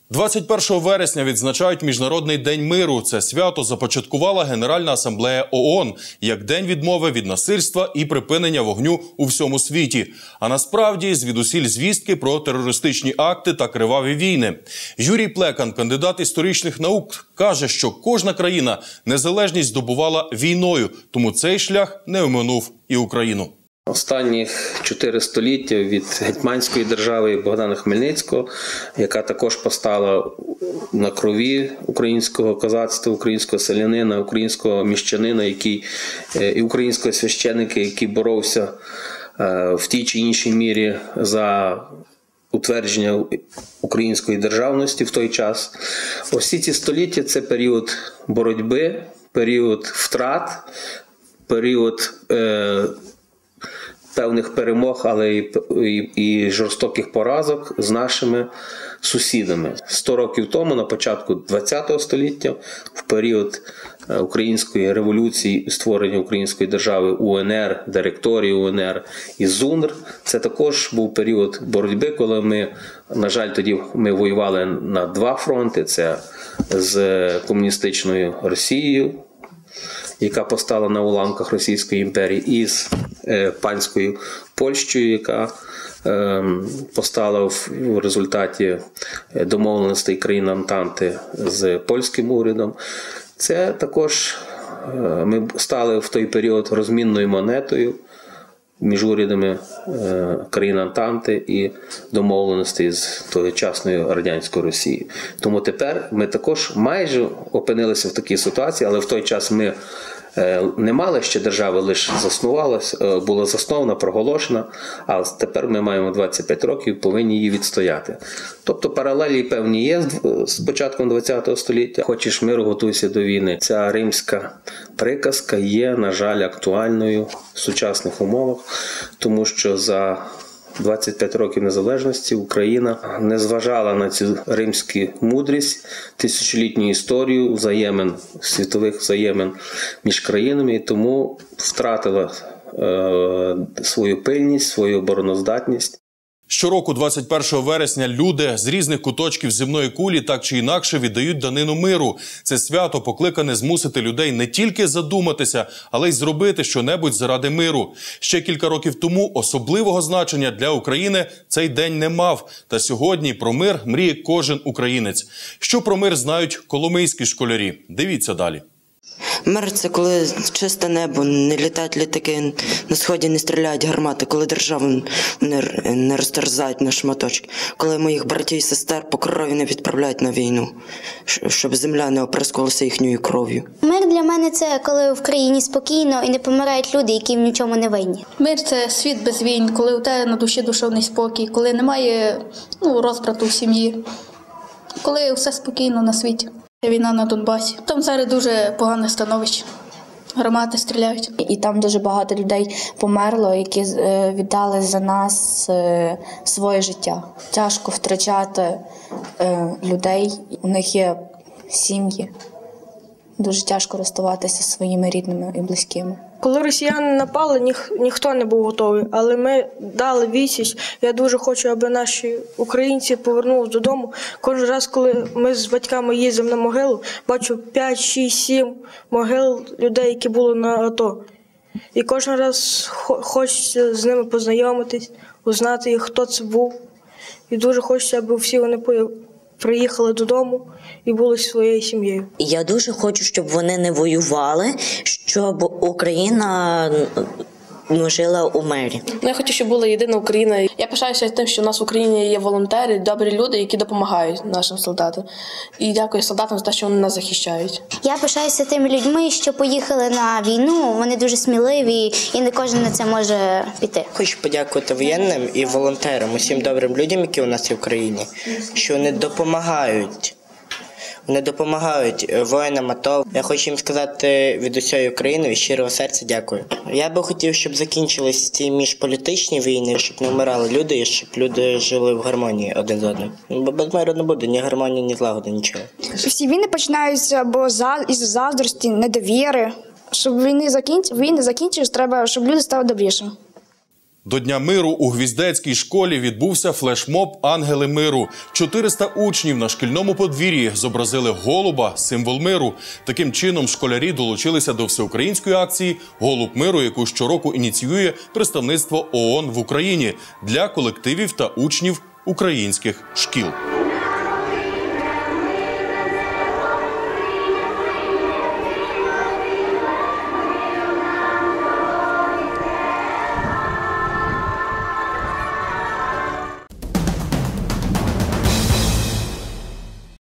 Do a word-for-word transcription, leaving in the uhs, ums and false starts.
двадцять першого вересня відзначають Міжнародний день миру. Це свято започаткувала Генеральна асамблея ООН як день відмови від насильства і припинення вогню у всьому світі. А насправді звідусіль звістки про терористичні акти та криваві війни. Юрій Плекан, кандидат історичних наук, каже, що кожна країна незалежність здобувала війною, тому цей шлях не оминув і Україну. Останніх чотири століття від гетьманської держави Богдана Хмельницького, яка також постала на крові українського козацтва, українського селянина, українського міщанина, який, і українського священника, який боровся в тій чи іншій мірі за утвердження української державності в той час. Усі ці століття – це період боротьби, період втрат, період е, певних перемог, але і, і, і жорстоких поразок з нашими сусідами. Сто років тому, на початку ХХ століття, в період Української революції, створення Української держави УНР, директорії УНР і ЗУНР, це також був період боротьби, коли ми, на жаль, тоді ми воювали на два фронти. Це з комуністичною Росією, яка постала на уламках Російської імперії, і з е, панською Польщею, яка е, постала в, в результаті домовленостей країн Антанти з польським урядом. Це також е, ми стали в той період розмінною монетою між урядами е, країн Антанти і домовленостей з тогочасною радянською Росією. Тому тепер ми також майже опинилися в такій ситуації, але в той час ми е, не мали ще держави, лише заснувалася, е, була заснована, проголошена, а тепер ми маємо двадцять п'ять років, повинні її відстояти. Тобто паралелі певні є з початком ХХ століття. Хочеш миру, готуйся до війни. Ця римська приказка є, на жаль, актуальною в сучасних умовах, тому що за двадцять п'ять років незалежності Україна не зважала на цю римську мудрість, тисячолітню історію взаємин, світових взаємин між країнами, і тому втратила е, свою пильність, свою обороноздатність. Щороку двадцять першого вересня люди з різних куточків земної кулі так чи інакше віддають данину миру. Це свято покликане змусити людей не тільки задуматися, але й зробити щонебудь заради миру. Ще кілька років тому особливого значення для України цей день не мав. Та сьогодні про мир мріє кожен українець. Що про мир знають коломийські школярі? Дивіться далі. Мир – це коли чисте небо, не літають літаки, на сході не стріляють гармати, коли державу не, не розтерзають на шматочки, коли моїх братів і сестер по крові не відправляють на війну, щоб земля не оприскувалася їхньою кров'ю. Мир для мене – це коли в країні спокійно і не помирають люди, які в нічому не винні. Мир – це світ без війн, коли у тебе на душі душевний спокій, коли немає ну, розбрату в сім'ї, коли все спокійно на світі. Війна на Донбасі. Там зараз дуже погане становище. Гармати стріляють. І там дуже багато людей померло, які віддали за нас своє життя. Тяжко втрачати людей, у них є сім'ї. Дуже тяжко розставатися зі своїми рідними і близькими. Коли росіяни напали, ніх, ніхто не був готовий, але ми дали відсіч. Я дуже хочу, аби наші українці повернулися додому. Кожен раз, коли ми з батьками їздимо на могилу, бачу п'ять, шість, сім могил людей, які були на АТО. І кожен раз хочеться з ними познайомитись, узнати, хто це був. І дуже хочеться, аби всі вони приїхали додому і були своєю сім'єю. Я дуже хочу, щоб вони не воювали, щоб Україна жила у мирі. Я хочу, щоб була єдина Україна. Я пишаюся тим, що в нас в Україні є волонтери, добрі люди, які допомагають нашим солдатам. І дякую солдатам за те, що вони нас захищають. Я пишаюся тими людьми, що поїхали на війну. Вони дуже сміливі і не кожен на це може піти. Хочу подякувати воєнним і волонтерам, усім добрим людям, які у нас є в Україні, що вони допомагають. Вони допомагають воїнам АТО. Я хочу їм сказати від усієї України, від щирого серця дякую. Я би хотів, щоб закінчились ці міжполітичні війни, щоб не вмирали люди, і щоб люди жили в гармонії один з одним. Бо без миру не буде ні гармонії, ні злагоди, нічого. Всі війни починаються або із заздрості, недовіри. Щоб війни закінчились, війни закінчились, треба, щоб люди стали добрішими. До Дня миру у Гвіздецькій школі відбувся флешмоб «Ангели миру». чотириста учнів на шкільному подвір'ї зобразили голуба – символ миру. Таким чином школярі долучилися до всеукраїнської акції «Голуб миру», яку щороку ініціює представництво ООН в Україні для колективів та учнів українських шкіл.